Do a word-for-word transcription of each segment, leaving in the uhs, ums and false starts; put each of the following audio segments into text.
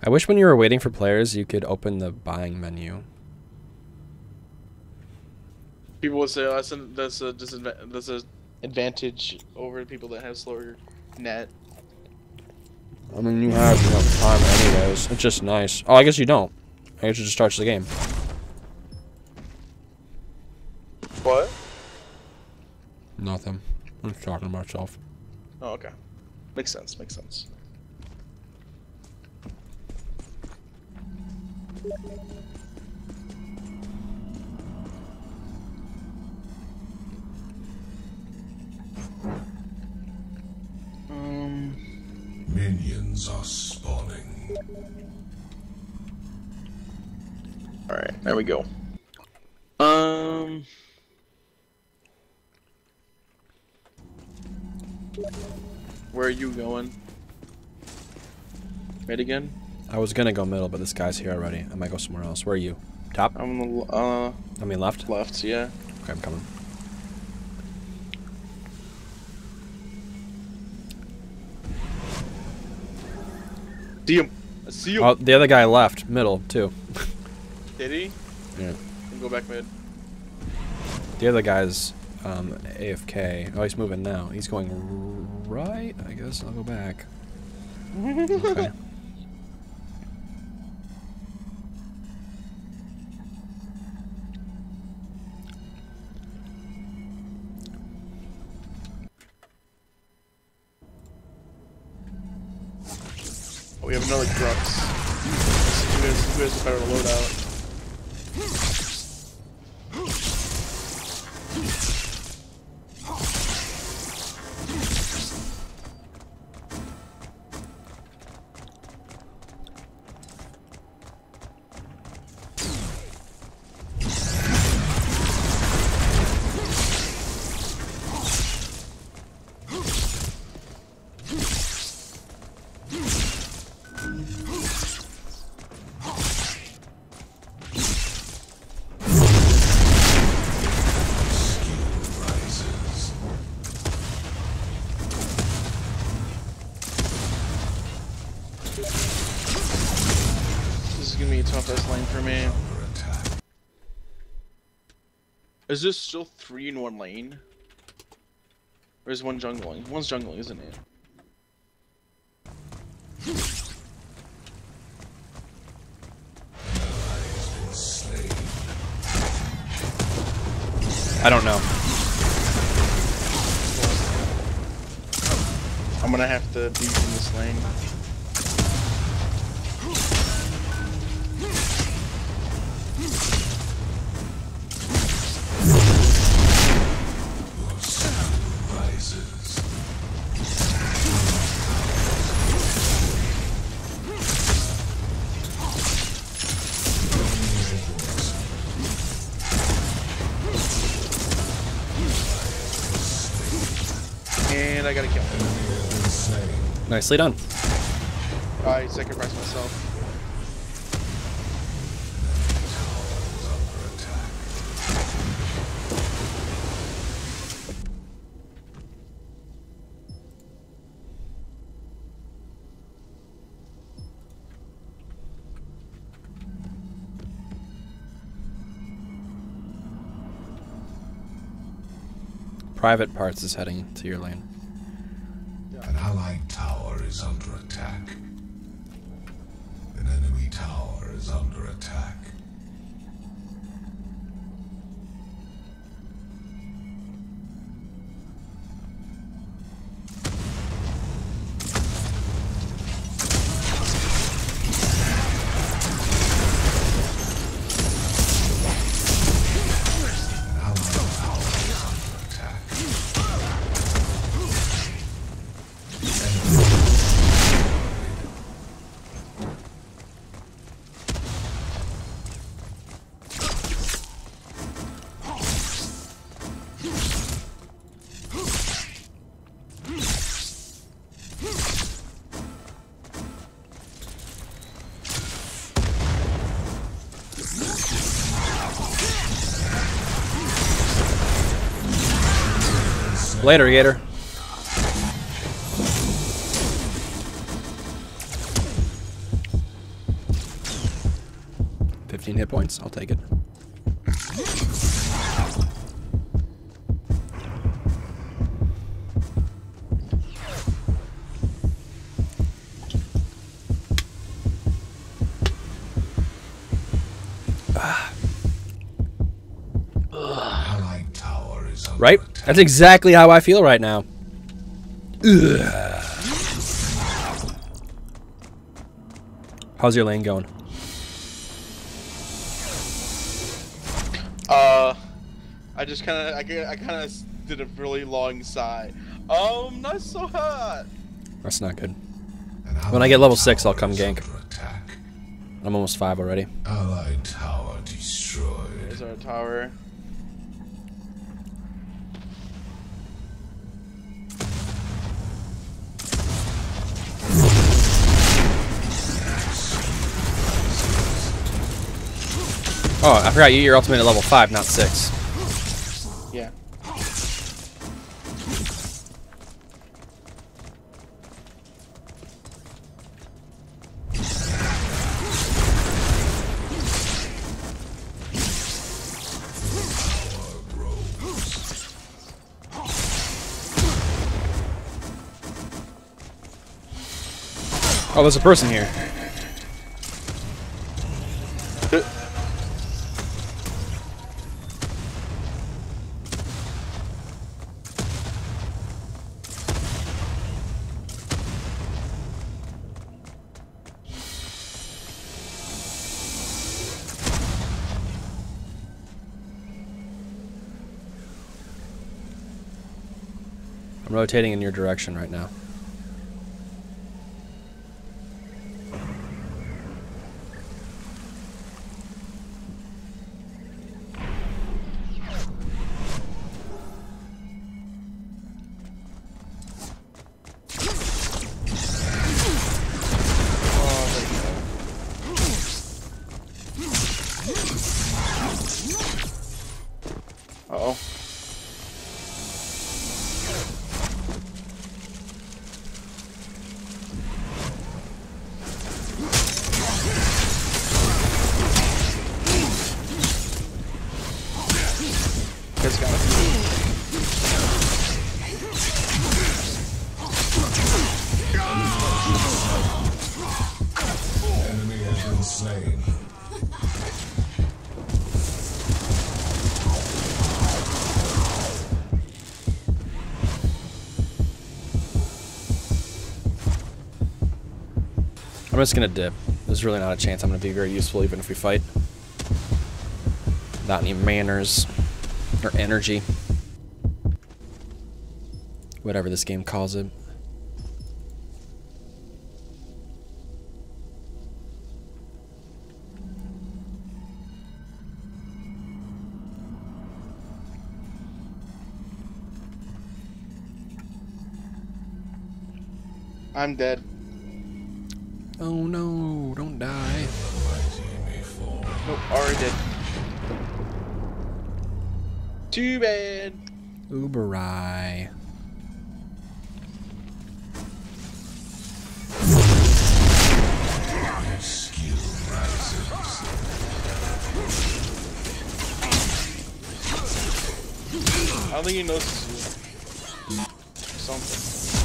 I wish when you were waiting for players, you could open the buying menu. People would say, oh, that's a that's a disadvantage. That's a advantage over people that have slower net. I mean, you have enough time anyways. It's just nice. Oh, I guess you don't. I guess it just starts the game. What? Nothing. I'm just talking to myself. Oh, okay. Makes sense. Makes sense. Um. Minions are spawning. All right, there we go. Um. Where are you going? Mid again? I was gonna go middle, but this guy's here already. I might go somewhere else. Where are you? Top? I'm on the uh. I mean left? Left, yeah. Okay, I'm coming. See him. I see him. Oh, the other guy left. Middle, too. Did he? Yeah. Then go back mid. The other guy's um, A F K. Oh, he's moving now. He's going r right? I guess I'll go back. Okay. Oh, we have another Crux. Who has, who has a better loadout? This is gonna be a tough ass lane for me. Is this still three in one lane? Or is one jungling? One's jungling, isn't it? I don't know. I'm gonna have to beat in this lane. And I gotta kill him. Nicely done. I sacrificed myself. Private Parts is heading to your lane. An allied tower is under attack. An enemy tower is under attack. Later, Gator. fifteen hit points. I'll take it. Allied tower is under Right? attack. That's exactly how I feel right now. Ugh. How's your lane going? Uh, I just kind of, I, g- I kind of did a really long sigh. Um, not so hot. That's not good. An When I get allied level six, I'll tower come is gank. under attack. I'm almost five already. Allied tower destroyed. There's our tower. Oh, I forgot you. Your ultimate at level five, not six. Yeah. Oh, there's a person here. I'm rotating in your direction right now. Uh-oh. Guys got it. Enemy has been slain. I'm just gonna dip. There's really not a chance I'm gonna be very useful even if we fight. Not any manners or energy. Whatever this game calls it. I'm dead. Oh no, don't die. Nope, already dead. Too bad. Uberai. Skill rises. I don't think he knows something.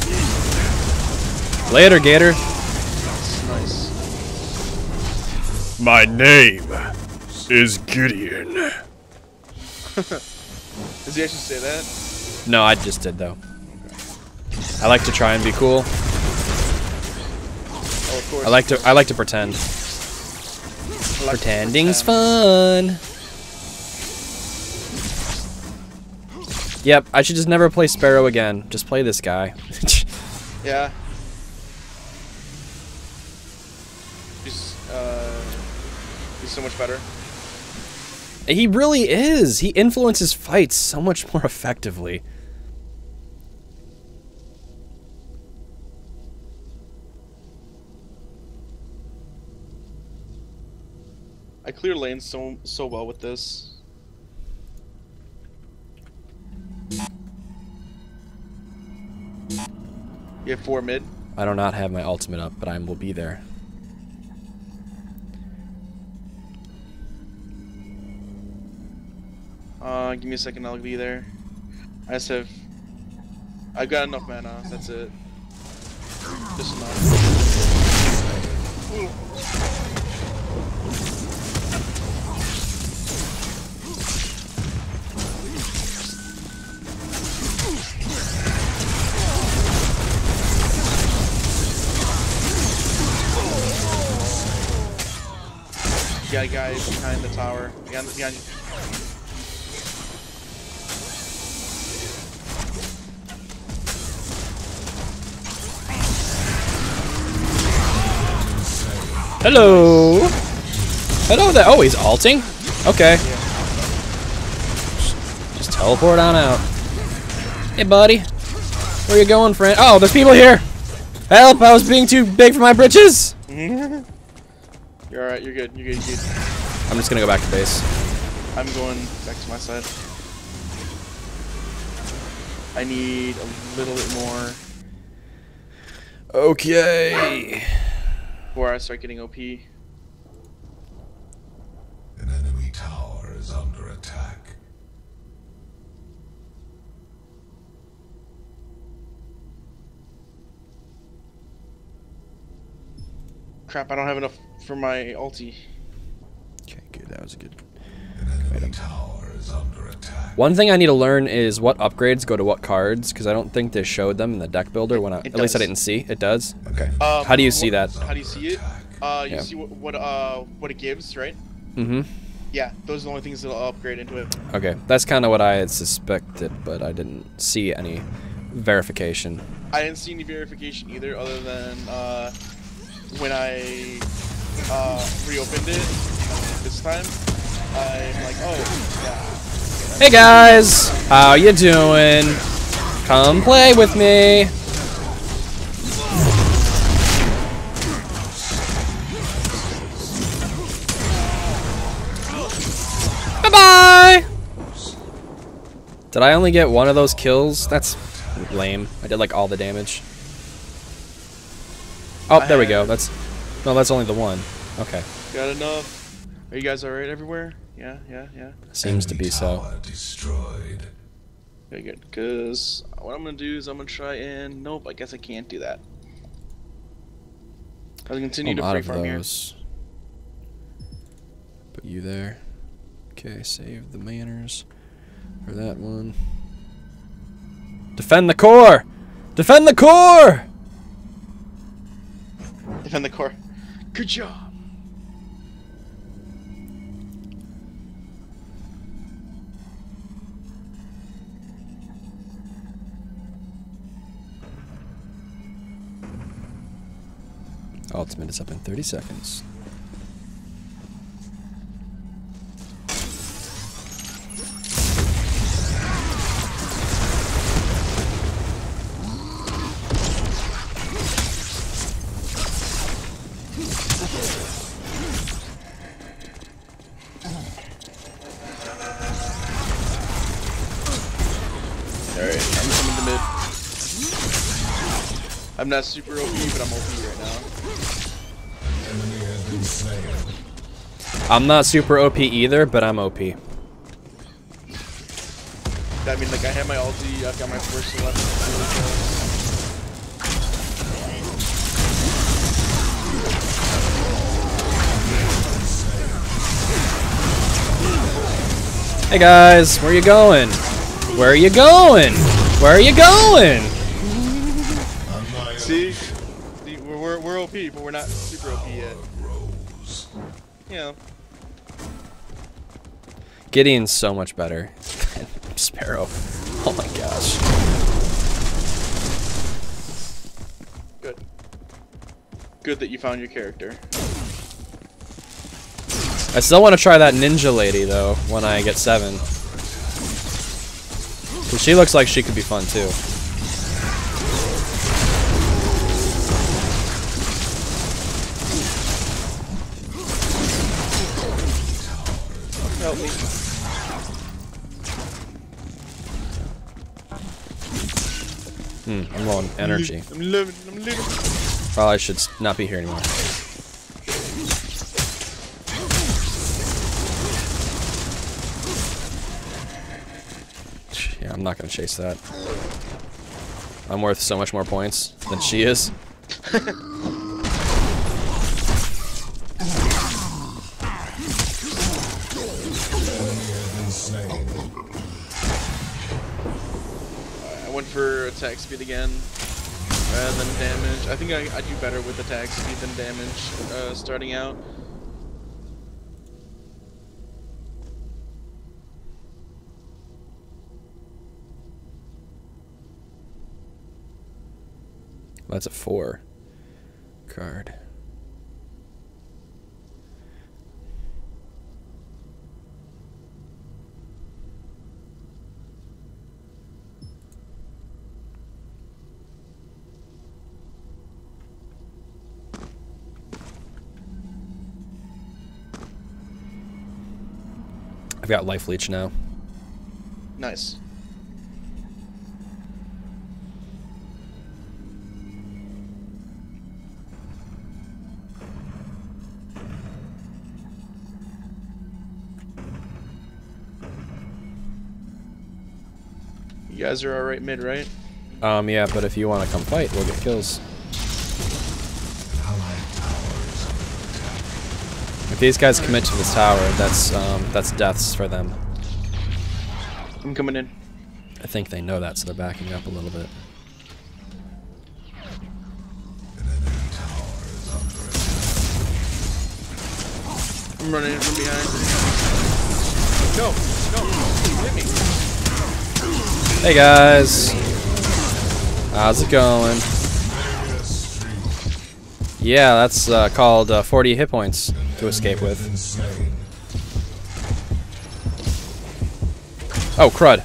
Later, Gator. Nice. My name is Gideon. Does he actually say that? No, I just did though. I like to try and be cool. Oh, of course. I like to I like to pretend. I like to Pretending's pretend. fun. Yep, I should just never play Sparrow again. Just play this guy. Yeah. He's uh, he's so much better. He really is. He influences fights so much more effectively. I clear lanes so so well with this. You have four mid. I do not have my ultimate up, but I will be there. Uh, give me a second, I'll be there. I just have... I've got enough mana, that's it. Just enough. Yeah, guys behind the tower. Behind, behind you. Hello. Hello there. Oh, he's alting? Okay. Yeah. Just teleport on out. Hey, buddy. Where you going, friend? Oh, there's people here. Help! I was being too big for my britches. You're alright, you're good, you're good, you're good. I'm just gonna go back to base. I'm going back to my side. I need a little bit more Okay. before I start getting O P. An enemy tower is under attack. Crap, I don't have enough for my ulti. Okay, good. That was a good. An enemy tower is under attack. One thing I need to learn is what upgrades go to what cards, because I don't think they showed them in the deck builder when I. It At least I does. didn't see. It does. Okay. Um, How do you see what- that? How do you see it? Uh, you Yeah. see what what uh what it gives, right? Mm-hmm. Yeah, those are the only things that'll upgrade into it. Okay, that's kind of what I had suspected, but I didn't see any verification. I didn't see any verification either, other than uh, when I uh, reopened it this time. I'm like, oh, yeah. Hey guys, how you doing? Come play with me. Bye-bye! Did I only get one of those kills? That's lame. I did like all the damage. Oh, I there we had- go. That's no, that's only the one. Okay. Got enough. Are you guys alright everywhere? Yeah, yeah, yeah. Seems to Enemy be so. tower destroyed. Very good. Because what I'm gonna do is I'm gonna try and nope. I guess I can't do that. I'll continue I'm to out free of farm here. those. Put you there. Okay, save the manners for that one. Defend the core! Defend the core! Defend the core. Good job. Ultimate is up in thirty seconds. Alright, I'm coming to mid. I'm not super O P, but I'm O P right now. Enemy has been slain. I'm not super O P either, but I'm O P. I mean, like, I have my ulti, I've got my first eleven. Hey guys, where you going? Where are you going? Where are you going? See? See, we're, we're, we're O P, but we're not super O P yet. Rose. Yeah. Gideon's so much better than Sparrow. Oh my gosh. Good. Good that you found your character. I still want to try that ninja lady though when I get seven. 'Cause she looks like she could be fun too. Help me. Hmm, I'm low on energy. I'm living, I'm living. Probably should s- not be here anymore. Yeah, I'm not gonna chase that. I'm worth so much more points than she is. I went for attack speed again rather than damage. I think I, I do better with attack speed than damage uh, starting out. Well, that's a four card. I've got life leech now. Nice. You guys are alright mid, right? Um, yeah, but if you want to come fight, we'll get kills. If these guys commit to this tower, that's um, that's deaths for them. I'm coming in. I think they know that, so they're backing up a little bit. I'm running in from behind. No, no, hit me. Hey guys, how's it going? Yeah, that's uh, called uh, forty hit points to escape with. Oh, crud.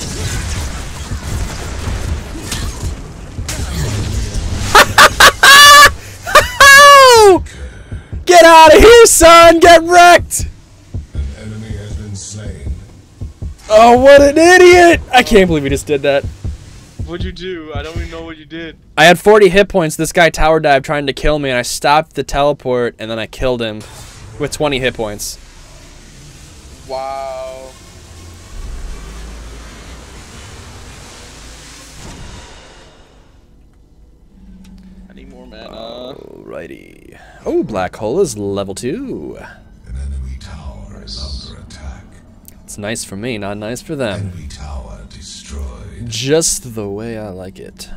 Get out of here, son! Get wrecked! An enemy has been slain. Oh, what an idiot! I can't believe he just did that. What'd you do? I don't even know what you did. I had forty hit points. This guy tower dived trying to kill me, and I stopped the teleport, and then I killed him with twenty hit points. Wow. I need more mana. Alrighty. Oh, black hole is level two. An enemy tower is under attack. It's nice for me, not nice for them. Enemy tower destroyed. Just the way I like it.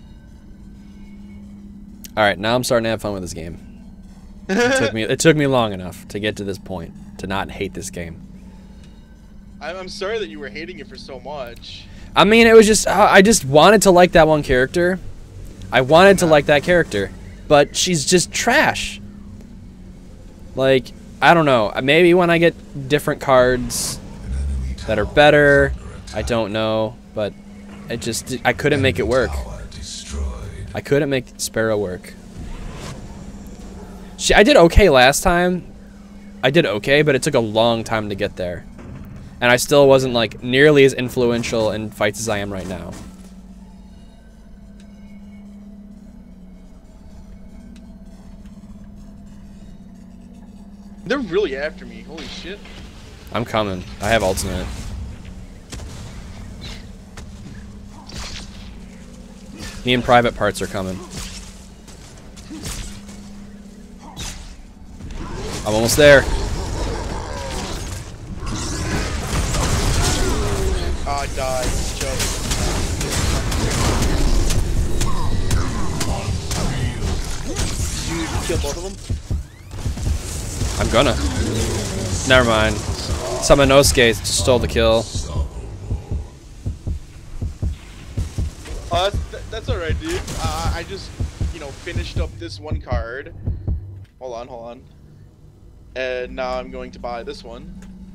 Alright, now I'm starting to have fun with this game. It took me it took me long enough to get to this point, to not hate this game. I'm, I'm sorry that you were hating it for so much. I mean, it was just, I just wanted to like that one character. I wanted to like that character, but she's just trash. Like, I don't know, maybe when I get different cards that are better, I don't know, but it just, I couldn't make it work. I couldn't make Sparrow work. She, I did okay last time. I did okay, but it took a long time to get there. And I still wasn't like nearly as influential in fights as I am right now. They're really after me. Holy shit. I'm coming. I have ultimate. Me and private parts are coming. I'm almost there. Oh, I died. Joke. You kill both of them? I'm gonna. Never mind. Samanosuke stole the kill. Oh, that's, that's alright, dude. Uh, I just, you know, finished up this one card. Hold on, hold on. And now I'm going to buy this one.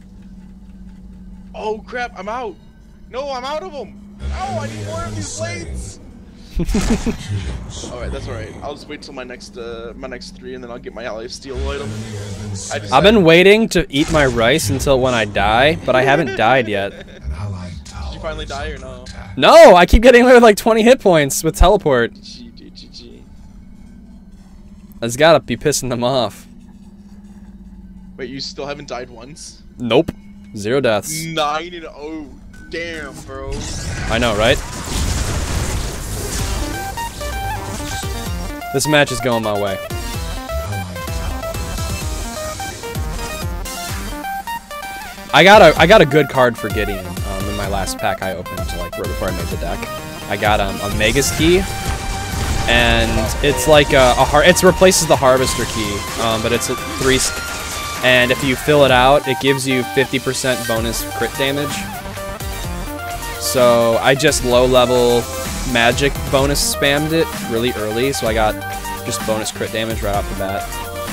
Oh crap, I'm out. No, I'm out of them. Oh, I need more of these blades. Alright, that's alright. I'll just wait till my next uh, my next three, and then I'll get my ally steel item. I just I've been waiting to eat my rice until when I die, but I haven't died yet. Did you finally die or no? No, I keep getting like twenty hit points with teleport. G G G G. That's gotta be pissing them off. Wait, you still haven't died once? Nope. Zero deaths. Nine and oh. Damn, bro. I know, right? This match is going my way. I got a I got a good card for Gideon um, in my last pack I opened to like right before I made the deck. I got um, a Mega's Key, and it's like a, a har it replaces the Harvester Key, um, but it's a three, and if you fill it out, it gives you fifty percent bonus crit damage. So I just low level magic bonus spammed it really early, so I got just bonus crit damage right off the bat.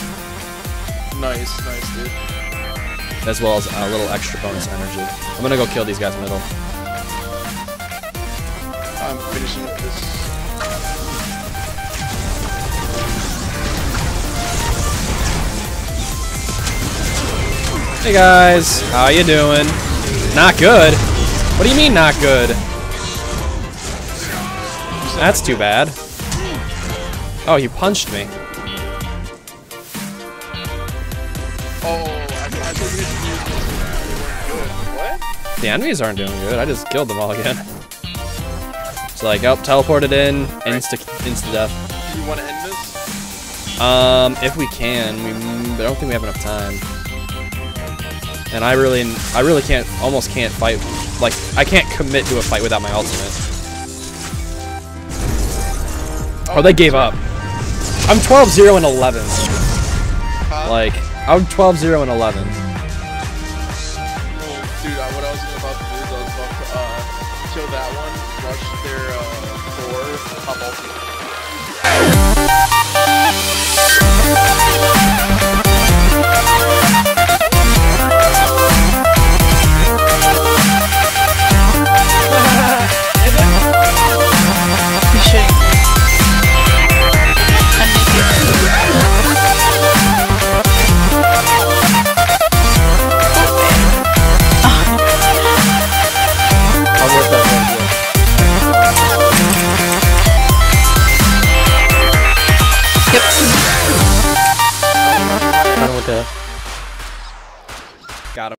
Nice, nice, dude. As well as a little extra bonus energy. I'm gonna go kill these guys middle. I'm finishing with this. Hey guys, how you doing? Not good? What do you mean not good? That's too bad. Oh, you punched me. Oh, I, I thought you had to use this. What? The enemies aren't doing good. I just killed them all again. It's like, oh, teleported in, insta insta death. Do you want to end this? Um, if we can, we, I don't think we have enough time. And I really, I really can't, almost can't fight. Like, I can't commit to a fight without my ultimate. Oh, they gave up. I'm twelve zero and eleven. Huh? Like, I'm twelve zero and eleven. Oh, dude, uh, what I was about to do is I was about to uh, kill that one, rush their uh, core, pop Got him.